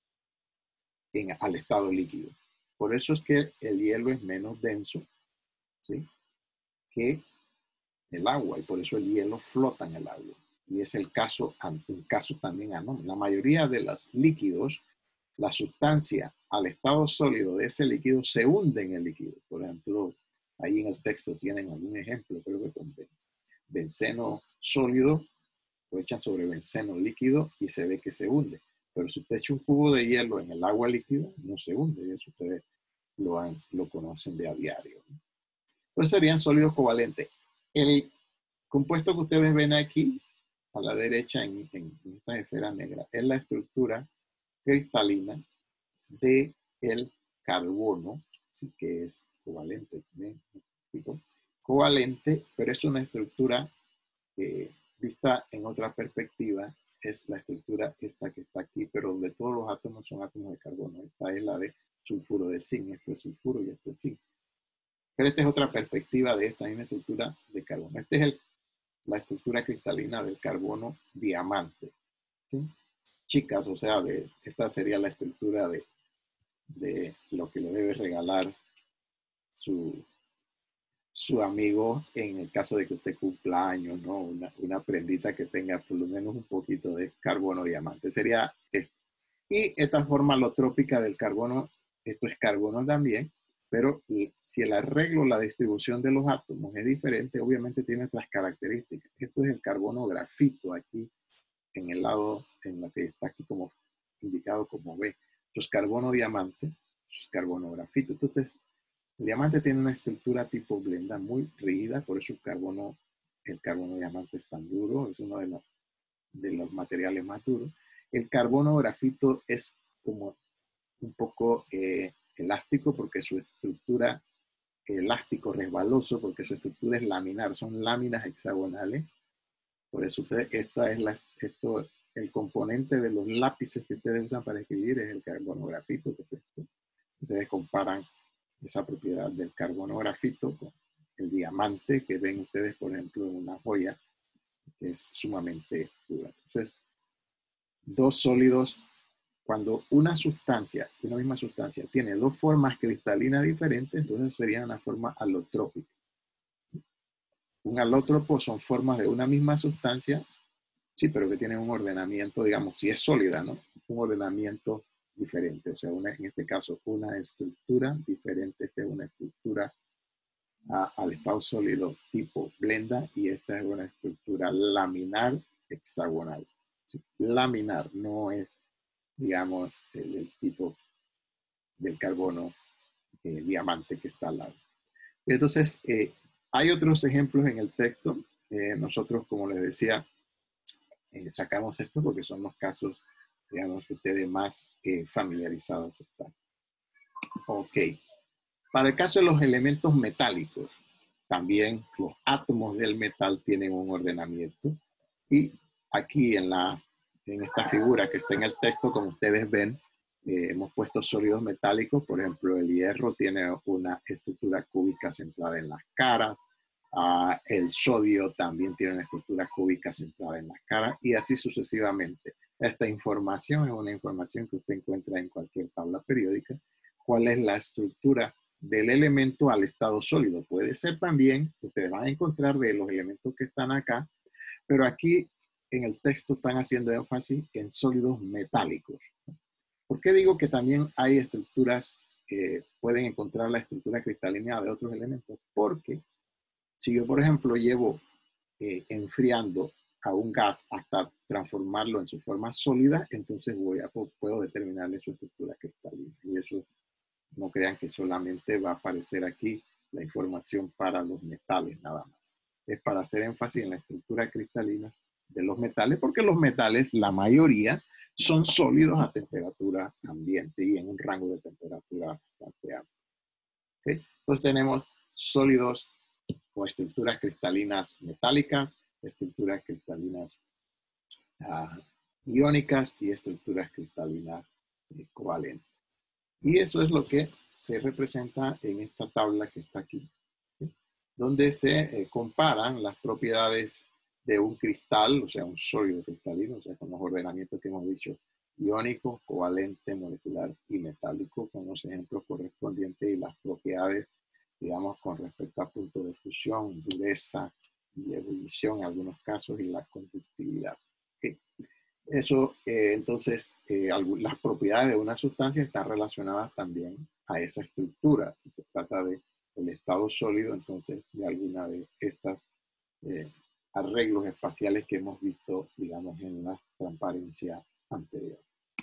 en, al estado líquido. Por eso es que el hielo es menos denso, ¿sí? Que el agua, y por eso el hielo flota en el agua. Y es el caso, un caso también anómalo. La mayoría de los líquidos, la sustancia al estado sólido de ese líquido se hunde en el líquido. Por ejemplo, ahí en el texto tienen algún ejemplo, creo que con benceno sólido, lo echan sobre benceno líquido y se ve que se hunde. Pero si usted echa un cubo de hielo en el agua líquida, no se hunde. Y eso ustedes lo, han, lo conocen de a diario. Entonces serían sólidos covalentes. El compuesto que ustedes ven aquí, a la derecha en, en esta esfera negra, es la estructura cristalina del carbono, así que es covalente, ¿ven? Covalente, pero es una estructura que, vista en otra perspectiva, es la estructura esta que está aquí, pero donde todos los átomos son átomos de carbono. Esta es la de sulfuro de zinc, esto es sulfuro y esto es zinc. Pero esta es otra perspectiva de esta misma estructura de carbono. Esta es el, la estructura cristalina del carbono diamante, ¿sí? Chicas, o sea, de, esta sería la estructura de, de lo que le debe regalar su, su amigo en el caso de que usted cumpla años, ¿no? Una, una prendita que tenga por lo menos un poquito de carbono diamante. Sería esto. Y esta forma alotrópica del carbono, esto es carbono también, pero si el arreglo, la distribución de los átomos es diferente, obviamente tiene otras características. Esto es el carbono grafito aquí, en el lado, en la que está aquí como indicado como B. Esto es carbono diamante, esto es carbono grafito. Entonces, el diamante tiene una estructura tipo blenda muy rígida, por eso el carbono, el carbono diamante es tan duro, es uno de los, de los materiales más duros. El carbono grafito es como un poco eh, elástico porque su estructura, elástico, resbaloso, porque su estructura es laminar, son láminas hexagonales. Por eso usted, esta es la, esto, el componente de los lápices que ustedes usan para escribir es el carbono grafito, que es esto. Ustedes comparan esa propiedad del carbono grafito con el diamante que ven ustedes, por ejemplo, en una joya que es sumamente dura. Entonces, dos sólidos, cuando una sustancia, una misma sustancia, tiene dos formas cristalinas diferentes, entonces sería una forma alotrópica. Un alótropo son formas de una misma sustancia, sí, pero que tienen un ordenamiento, digamos, si es sólida, ¿no? Un ordenamiento diferente, o sea, una, en este caso, una estructura diferente, esta es una estructura a, al estado sólido tipo blenda y esta es una estructura laminar hexagonal. ¿Sí? Laminar no es, digamos, el, el tipo del carbono eh, diamante que está al lado. Entonces, eh, hay otros ejemplos en el texto. Eh, nosotros, como les decía, eh, sacamos esto porque son los casos, digamos, que ustedes más eh, familiarizados están. Ok. Para el caso de los elementos metálicos, también los átomos del metal tienen un ordenamiento. Y aquí en, la, en esta figura que está en el texto, como ustedes ven, eh, hemos puesto sólidos metálicos. Por ejemplo, el hierro tiene una estructura cúbica centrada en las caras. Uh, el sodio también tiene una estructura cúbica centrada en las caras y así sucesivamente. Esta información es una información que usted encuentra en cualquier tabla periódica. ¿Cuál es la estructura del elemento al estado sólido? Puede ser también, ustedes van a encontrar de los elementos que están acá, pero aquí en el texto están haciendo énfasis en sólidos metálicos. ¿Por qué digo que también hay estructuras que pueden encontrar la estructura cristalina de otros elementos? Porque si yo, por ejemplo, llevo eh, enfriando a un gas hasta transformarlo en su forma sólida, entonces voy a, puedo determinarle su estructura cristalina. Y eso, no crean que solamente va a aparecer aquí la información para los metales nada más. Es para hacer énfasis en la estructura cristalina de los metales, porque los metales, la mayoría, son sólidos a temperatura ambiente y en un rango de temperatura bastante amplio. ¿Okay? Entonces tenemos sólidos o estructuras cristalinas metálicas, estructuras cristalinas uh, iónicas y estructuras cristalinas eh, covalentes. Y eso es lo que se representa en esta tabla que está aquí, ¿sí? Donde se eh, comparan las propiedades de un cristal, o sea, un sólido cristalino, o sea, con los ordenamientos que hemos dicho, iónico, covalente, molecular y metálico, con los ejemplos correspondientes y las propiedades, digamos, con respecto a punto de fusión, dureza y ebullición en algunos casos y la conductividad. ¿Okay? Eso, eh, entonces, eh, las propiedades de una sustancia están relacionadas también a esa estructura. Si se trata de el estado sólido, entonces, de alguna de estas eh, arreglos espaciales que hemos visto, digamos, en la transparencia anterior.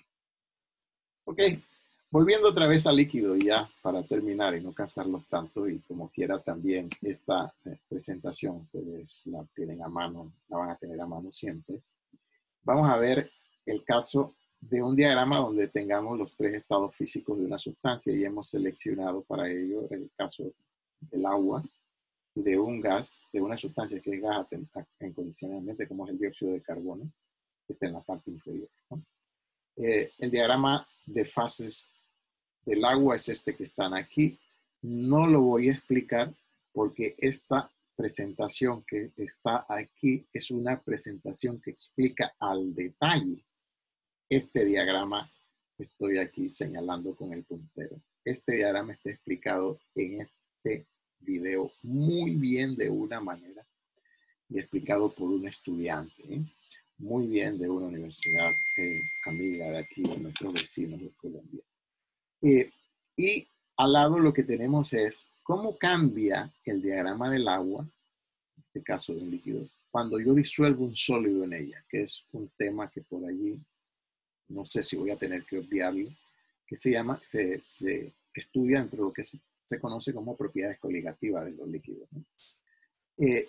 Ok, volviendo otra vez al líquido ya para terminar y no cansarlos tanto, y como quiera también esta eh, presentación, ustedes la tienen a mano, la van a tener a mano siempre. Vamos a ver el caso de un diagrama donde tengamos los tres estados físicos de una sustancia y hemos seleccionado para ello el caso del agua, de un gas, de una sustancia que es gas en condiciones ambiente, como es el dióxido de carbono, que está en la parte inferior, ¿no? Eh, el diagrama de fases del agua es este que están aquí. No lo voy a explicar porque esta presentación que está aquí es una presentación que explica al detalle este diagrama que estoy aquí señalando con el puntero. Este diagrama está explicado en este video muy bien de una manera y explicado por un estudiante, ¿eh? Muy bien de una universidad eh, amiga de aquí, de nuestros vecinos de Colombia. Eh, y al lado lo que tenemos es cómo cambia el diagrama del agua, en este caso de un líquido, cuando yo disuelvo un sólido en ella, que es un tema que por allí, no sé si voy a tener que obviarlo, que se llama, se, se estudia entre lo que se, se conoce como propiedades coligativas de los líquidos, ¿no? Eh,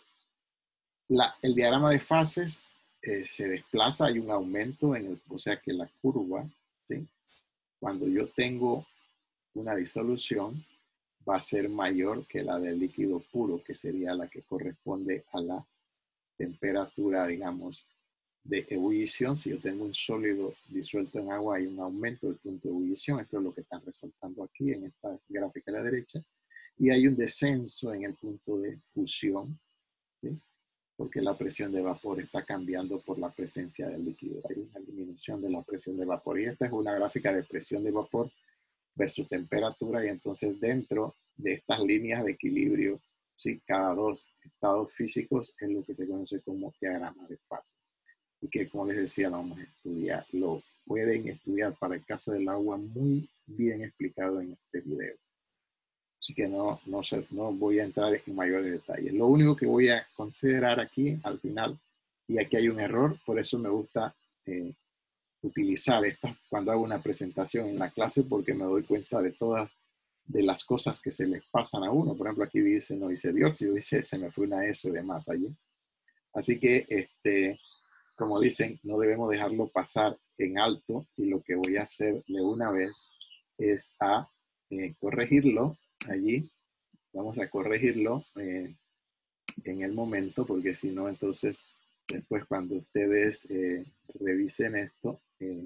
la, el diagrama de fases eh, se desplaza, hay un aumento en el, o sea que la curva, ¿sí? Cuando yo tengo una disolución, va a ser mayor que la del líquido puro, que sería la que corresponde a la temperatura, digamos, de ebullición. Si yo tengo un sólido disuelto en agua, hay un aumento del punto de ebullición. Esto es lo que están resaltando aquí en esta gráfica a la derecha. Y hay un descenso en el punto de fusión, ¿sí? Porque la presión de vapor está cambiando por la presencia del líquido. Hay una disminución de la presión de vapor. Y esta es una gráfica de presión de vapor versus temperatura, y entonces dentro de estas líneas de equilibrio, ¿sí? Cada dos estados físicos es lo que se conoce como diagrama de fase. Y que, como les decía, vamos a estudiar. Lo pueden estudiar para el caso del agua muy bien explicado en este video. Así que no, no, sé, no voy a entrar en mayores detalles. Lo único que voy a considerar aquí al final, y aquí hay un error, por eso me gusta eh, utilizar esta cuando hago una presentación en la clase, porque me doy cuenta de todas de las cosas que se les pasan a uno. Por ejemplo, aquí dice, no dice dióxido, dice se me fue una S de más allí. Así que, este, como dicen, no debemos dejarlo pasar en alto, y lo que voy a hacer de una vez es a eh, corregirlo allí. Vamos a corregirlo eh, en el momento, porque si no, entonces, después cuando ustedes eh, revisen esto, eh,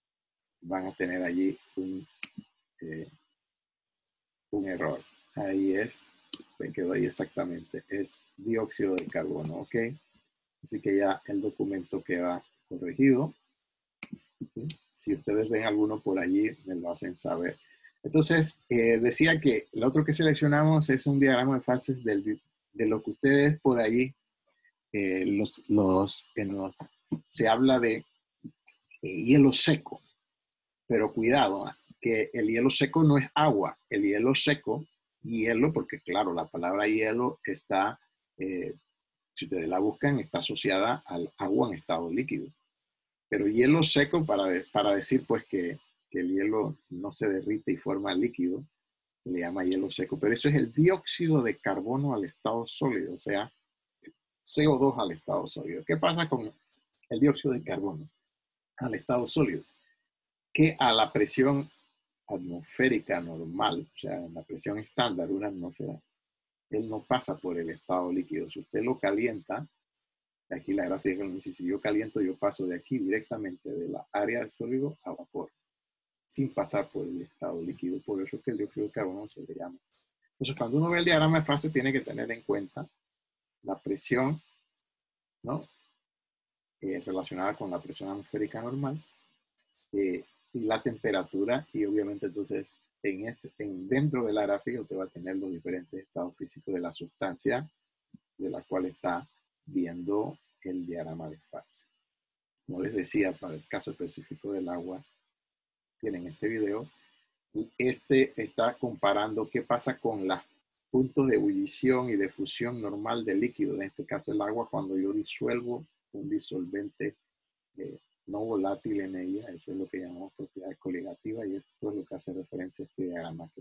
van a tener allí un, eh, un error. Ahí es, me quedó ahí exactamente, es dióxido de carbono, ¿ok? Así que ya el documento queda corregido. ¿sí? Si ustedes ven alguno por allí, me lo hacen saber. Entonces, eh, decía que lo otro que seleccionamos es un diagrama de fases del, de lo que ustedes por allí, eh, los, los, en los, se habla de eh, hielo seco. Pero cuidado, ¿eh? Que el hielo seco no es agua. El hielo seco, hielo, porque claro, la palabra hielo está, eh, si ustedes la buscan, está asociada al agua en estado líquido. Pero hielo seco, para, de, para decir pues que, que el hielo no se derrite y forma líquido, se le llama hielo seco. Pero eso es el dióxido de carbono al estado sólido, o sea, C O dos al estado sólido. ¿Qué pasa con el dióxido de carbono al estado sólido? Que a la presión atmosférica normal, o sea, en la presión estándar de una atmósfera, él no pasa por el estado líquido. Si usted lo calienta, aquí la gráfica nos dice, si yo caliento, yo paso de aquí directamente de la área del sólido a vapor, sin pasar por el estado líquido. Por eso es que el dióxido de carbono se le llama. Entonces, cuando uno ve el diagrama de fase, tiene que tener en cuenta la presión, ¿no? Eh, relacionada con la presión atmosférica normal, eh, y la temperatura, y obviamente entonces en ese, en, dentro de la gráfica usted va a tener los diferentes estados físicos de la sustancia de la cual está viendo el diagrama de fase. Como les decía, para el caso específico del agua, tienen este video. Este está comparando qué pasa con los puntos de ebullición y de fusión normal del líquido, en este caso el agua, cuando yo disuelvo un disolvente eh, no volátil en ella. Eso es lo que llamamos propiedad coligativa, y esto es lo que hace referencia a este diagrama.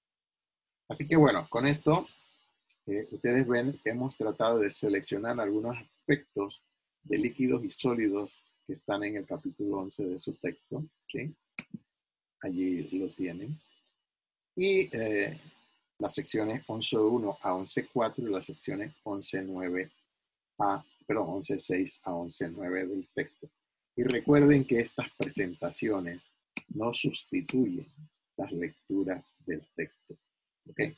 Así que bueno, con esto eh, ustedes ven que hemos tratado de seleccionar algunos aspectos de líquidos y sólidos que están en el capítulo once de su texto, ¿sí? Allí lo tienen. Y eh, las secciones once punto uno a once punto cuatro y las secciones once punto nueve a, perdón, once punto seis a once punto nueve del texto. Y recuerden que estas presentaciones no sustituyen las lecturas del texto. ¿Okay?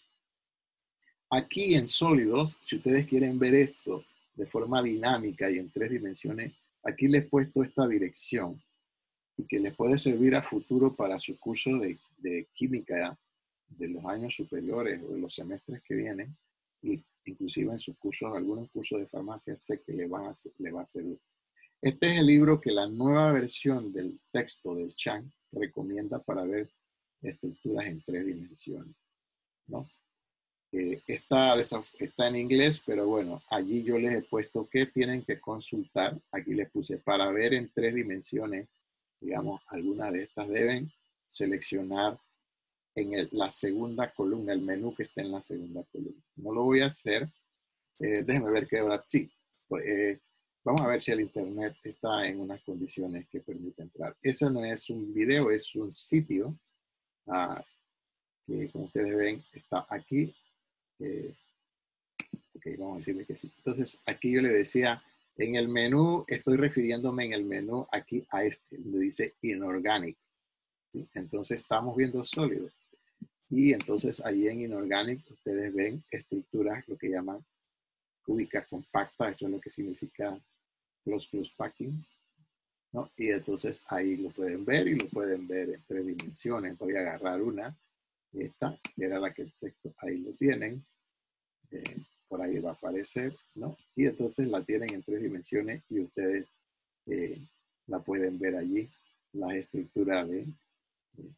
Aquí en sólidos, si ustedes quieren ver esto de forma dinámica y en tres dimensiones, aquí les he puesto esta dirección y que les puede servir a futuro para su curso de, de química de los años superiores o de los semestres que vienen, y inclusive en sus cursos, algunos cursos de farmacia, sé que le, van a, le va a servir. Este es el libro que la nueva versión del texto del Chan recomienda para ver estructuras en tres dimensiones, ¿no? Eh, está, está en inglés, pero bueno, allí yo les he puesto que tienen que consultar. Aquí les puse para ver en tres dimensiones, digamos, algunas de estas deben seleccionar en el, la segunda columna, el menú que está en la segunda columna. No lo voy a hacer. Eh, déjenme ver qué hora. Sí, pues, eh, vamos a ver si el internet está en unas condiciones que permite entrar. Eso no es un video, es un sitio uh, que, como ustedes ven, está aquí. Eh, ok, vamos a decirle que sí. Entonces, aquí yo le decía, en el menú, estoy refiriéndome en el menú aquí a este, donde dice Inorganic, ¿sí? Entonces, estamos viendo sólidos. Y entonces, ahí en Inorganic, ustedes ven estructuras, lo que llaman cúbica compacta, eso es lo que significa plus plus packing, ¿no? Y entonces, ahí lo pueden ver y lo pueden ver en tres dimensiones. Voy a agarrar una, esta, que era la que el texto, ahí lo tienen. Eh, por ahí va a aparecer, ¿no? Y entonces la tienen en tres dimensiones y ustedes eh, la pueden ver allí, las estructuras de, de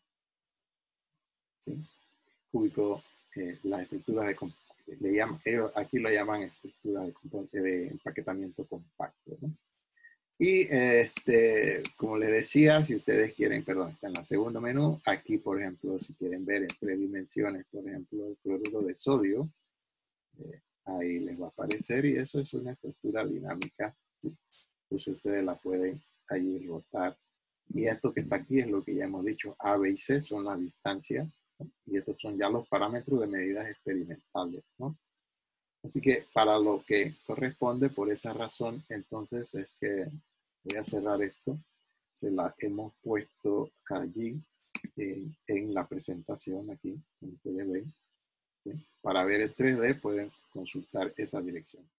¿sí? Cúbico, eh, las estructuras de, le llaman, ellos aquí lo llaman estructuras de, de empaquetamiento compacto, ¿no? Y este, como les decía, si ustedes quieren, perdón, está en la segunda menú, aquí por ejemplo, si quieren ver en tres dimensiones, por ejemplo, el cloruro de sodio, eh, ahí les va a aparecer, y eso es una estructura dinámica. Entonces ustedes la pueden ahí rotar. Y esto que está aquí es lo que ya hemos dicho, A, B y C son las distancias, ¿no? Y estos son ya los parámetros de medidas experimentales, ¿no? Así que para lo que corresponde, por esa razón, entonces es que voy a cerrar esto. Se la hemos puesto allí en, en la presentación aquí, como ustedes ven. ¿Sí? Para ver el tres D pueden consultar esa dirección.